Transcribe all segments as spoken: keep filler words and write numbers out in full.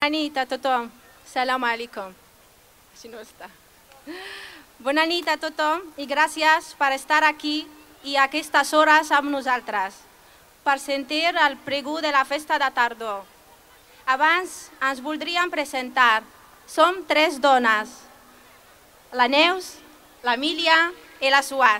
Bona nit a tothom. Salam alaikum. Així no està. Bona nit a tothom i gràcies per estar aquí i a aquestes hores amb nosaltres, per sentir el pregó de la festa de tardor. Abans ens voldríem presentar. Som tres dones, la Neus, l'Emília i la Suat.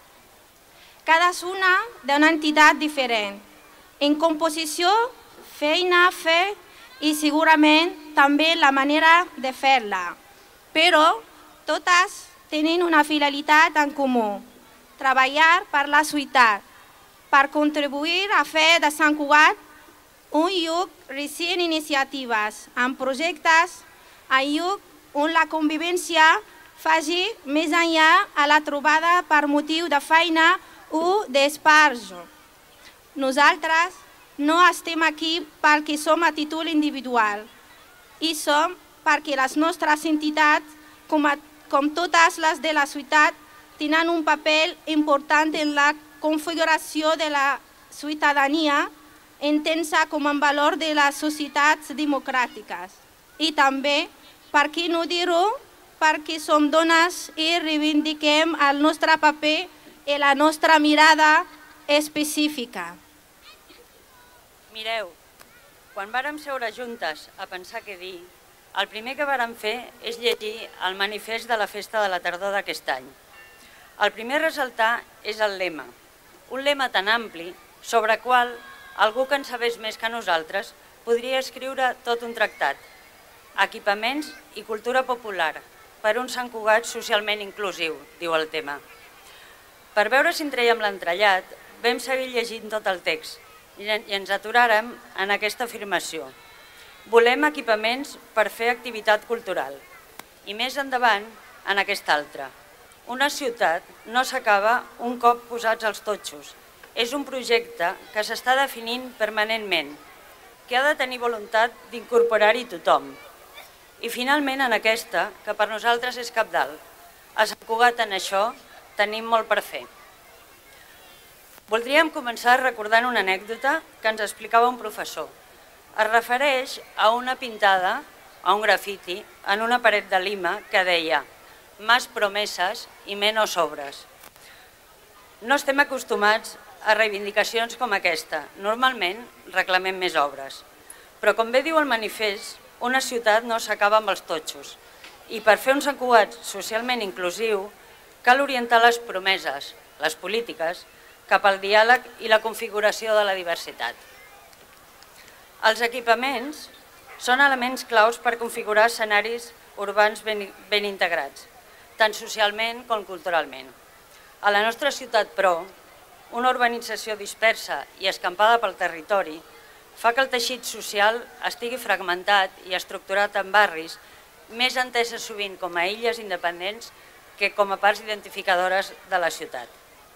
Cadascuna d'una entitat diferent, en composició, feina, fe i segurament també la manera de fer-la. Però totes tenen una finalitat en comú, treballar per la ciutat, per contribuir a fer de Sant Cugat un lloc ric en iniciatives, en projectes, un lloc on la convivència faci més enllà a la trobada per motiu de feina o d'esbarjo. Nosaltres no estem aquí perquè som a títol individual i som perquè les nostres entitats, com, a, com totes les de la ciutat, tenen un paper important en la configuració de la ciutadania, entensa com un valor de les societats democràtiques. I també, per què no dir-ho, perquè som dones i reivindiquem el nostre paper i la nostra mirada específica. Mireu, quan vàrem seure juntes a pensar què dir, el primer que vàrem fer és llegir el manifest de la festa de la tardor d'aquest any. El primer a ressaltar és el lema, un lema tan ampli sobre el qual algú que en sabés més que nosaltres podria escriure tot un tractat. Equipaments i cultura popular per un Sant Cugat socialment inclusiu, diu el tema. Per veure si en trèiem l'entrellat, vam seguir llegint tot el text i ens aturàrem en aquesta afirmació. Volem equipaments per fer activitat cultural. I més endavant, en aquesta altra. Una ciutat no s'acaba un cop posats els totxos. És un projecte que s'està definint permanentment, que ha de tenir voluntat d'incorporar-hi tothom. I finalment en aquesta, que per nosaltres és cabdal. A Sant Cugat en això tenim molt per fer. Voldríem començar recordant una anècdota que ens explicava un professor. Es refereix a una pintada, a un grafiti, en una paret de Lima que deia «Más promesas i menos obres». No estem acostumats a reivindicacions com aquesta. Normalment reclamem més obres. Però com bé diu el manifest, una ciutat no s'acaba amb els totxos. I per fer un Sant Cugat socialment inclusiu cal orientar les promeses, les polítiques, cap al diàleg i la configuració de la diversitat. Els equipaments són elements claus per configurar escenaris urbans ben, ben integrats, tant socialment com culturalment. A la nostra ciutat, però, una urbanització dispersa i escampada pel territori fa que el teixit social estigui fragmentat i estructurat en barris més enteses sovint com a illes independents que com a parts identificadores de la ciutat.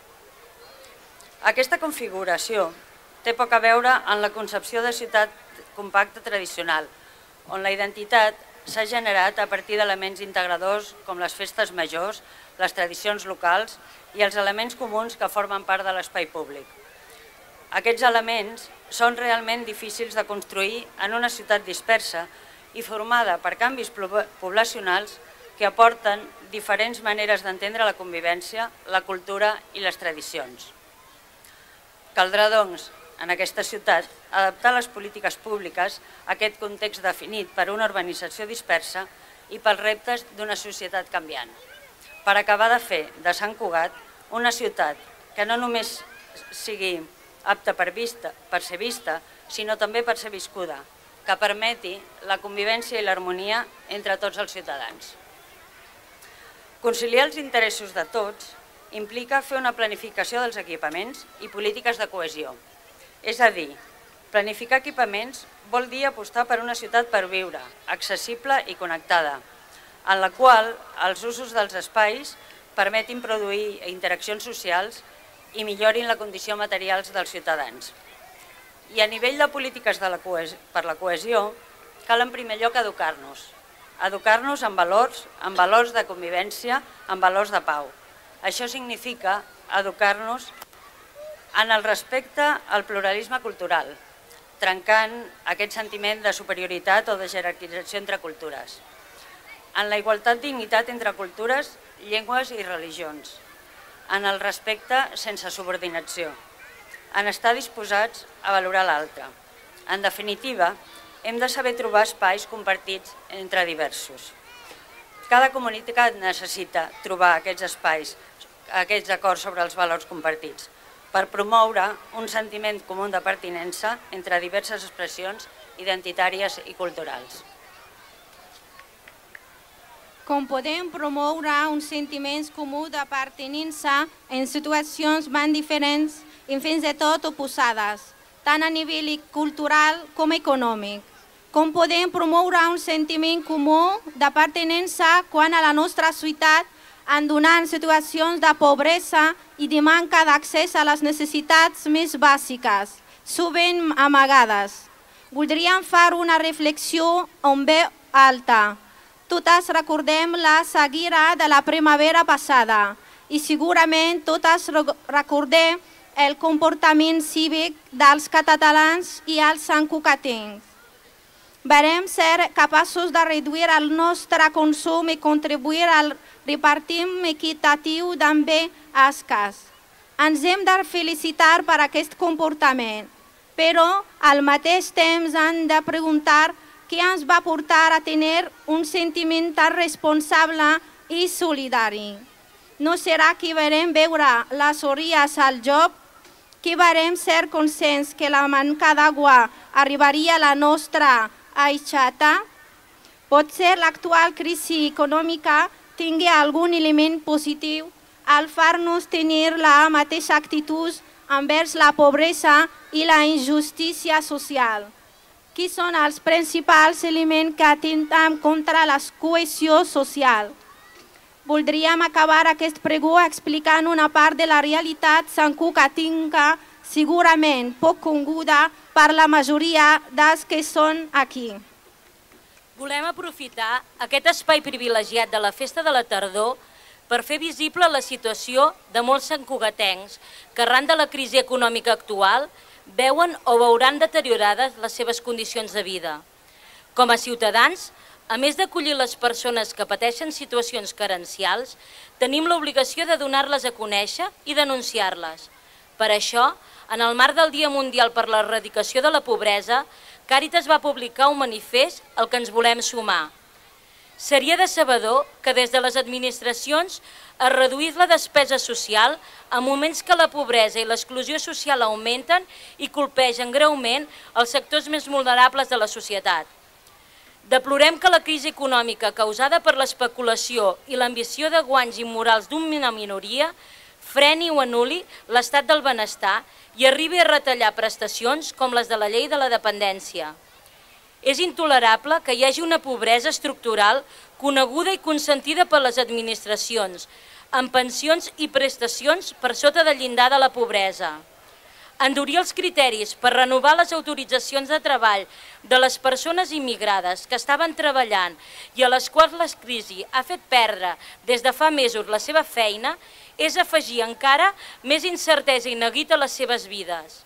Aquesta configuració té poc a veure amb la concepció de ciutat compacta tradicional, on la identitat s'ha generat a partir d'elements integradors com les festes majors, les tradicions locals i els elements comuns que formen part de l'espai públic. Aquests elements són realment difícils de construir en una ciutat dispersa i formada per canvis poblacionals que aporten diferents maneres d'entendre la convivència, la cultura i les tradicions. Caldrà, doncs, en aquesta ciutat, adaptar les polítiques públiques a aquest context definit per una urbanització dispersa i pels reptes d'una societat canviant, per acabar de fer de Sant Cugat una ciutat que no només sigui apta per, vista, per ser vista, sinó també per ser viscuda, que permeti la convivència i l'harmonia entre tots els ciutadans. Conciliar els interessos de tots implica fer una planificació dels equipaments i polítiques de cohesió. És a dir, planificar equipaments vol dir apostar per una ciutat per viure, accessible i connectada, en la qual els usos dels espais permetin produir interaccions socials i millorin la condició materials dels ciutadans. I a nivell de polítiques de la cohesió, per la cohesió, cal en primer lloc educar-nos. Educar-nos en valors, en valors de convivència, en valors de pau. Això significa educar-nos en el respecte al pluralisme cultural, trencant aquest sentiment de superioritat o de jerarquització entre cultures. En la igualtat dignitat entre cultures, llengües i religions. En el respecte sense subordinació. En estar disposats a valorar l'altre. En definitiva, hem de saber trobar espais compartits entre diversos. Cada comunitat necessita trobar aquests espais, aquests acords sobre els valors compartits, per promoure un sentiment comú de pertinença entre diverses expressions identitàries i culturals. Com podem promoure un sentiment comú de pertinença en situacions ben diferents i fins i tot oposades, tant a nivell cultural com econòmic? Com podem promoure un sentiment comú de pertinença quan a la nostra ciutat en donant situacions de pobresa i de manca d'accés a les necessitats més bàsiques, sovint amagades? Voldríem fer una reflexió en veu alta. Totes recordem la sequera de la primavera passada i segurament totes recordem el comportament cívic dels catalans i els santcugatencs. Varem ser capaços de reduir el nostre consum i contribuir al repartim equitatiu també escàs. Ens hem de felicitar per aquest comportament, però al mateix temps hem de preguntar què ens va portar a tenir un sentiment tan responsable i solidari. No serà que varem veure les orilles al joc, que varem ser conscients que la manca d'aigua arribaria a la nostra aixeta? Potser l'actual crisi econòmica tingui algun element positiu al fer-nos tenir la mateixa actitud envers la pobresa i la injustícia social. Qui són els principals elements que atempten contra la cohesió social? Voldríem acabar aquest pregó explicant una part de la realitat santcugatenca segurament poc coneguda per la majoria dels que són aquí. Volem aprofitar aquest espai privilegiat de la Festa de la Tardor per fer visible la situació de molts santcugatencs que arran de la crisi econòmica actual veuen o veuran deteriorades les seves condicions de vida. Com a ciutadans, a més d'acollir les persones que pateixen situacions carencials, tenim l'obligació de donar-les a conèixer i denunciar-les. Per això, en el marc del Dia Mundial per l'Erradicació de la Pobresa, Càritas va publicar un manifest al que ens volem sumar. Seria decebedor que des de les administracions es reduís la despesa social en moments que la pobresa i l'exclusió social augmenten i colpegen greument els sectors més vulnerables de la societat. Deplorem que la crisi econòmica causada per l'especulació i l'ambició de guanys immorals d'una minoria freni o anul·li l'estat del benestar i arribi a retallar prestacions com les de la llei de la dependència. És intolerable que hi hagi una pobresa estructural coneguda i consentida per les administracions, amb pensions i prestacions per sota del llindar de la pobresa. Endurir els criteris per renovar les autoritzacions de treball de les persones immigrades que estaven treballant i a les quals la crisi ha fet perdre des de fa mesos la seva feina és afegir encara més incertesa i neguit a les seves vides.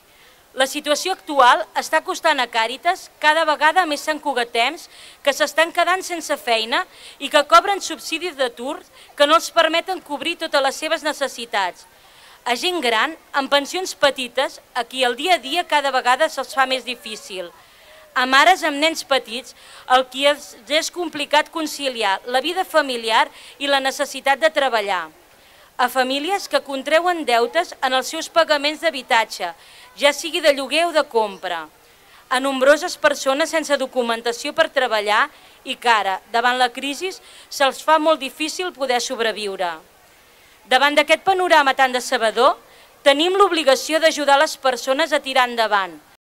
La situació actual està costant a Càritas cada vegada més santcugatencs que s'estan quedant sense feina i que cobren subsidis d'atur que no els permeten cobrir totes les seves necessitats. A gent gran, amb pensions petites, a qui el dia a dia cada vegada se'ls fa més difícil. A mares amb nens petits, el qui és complicat conciliar la vida familiar i la necessitat de treballar. A famílies que contreuen deutes en els seus pagaments d'habitatge, ja sigui de lloguer o de compra. A nombroses persones sense documentació per treballar i que ara, davant la crisi, se'ls fa molt difícil poder sobreviure. Davant d'aquest panorama tan decebedor, tenim l'obligació d'ajudar les persones a tirar endavant,